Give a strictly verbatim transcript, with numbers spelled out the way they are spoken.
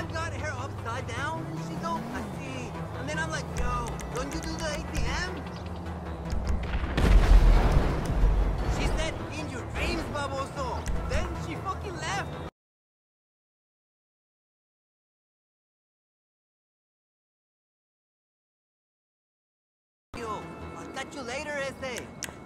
I've got her upside down, and she's all, I see. And then I'm like, yo, don't you do the A T M? She said, in your dreams, baboso. Then she fucking left. Yo, I'll catch you later, Ese.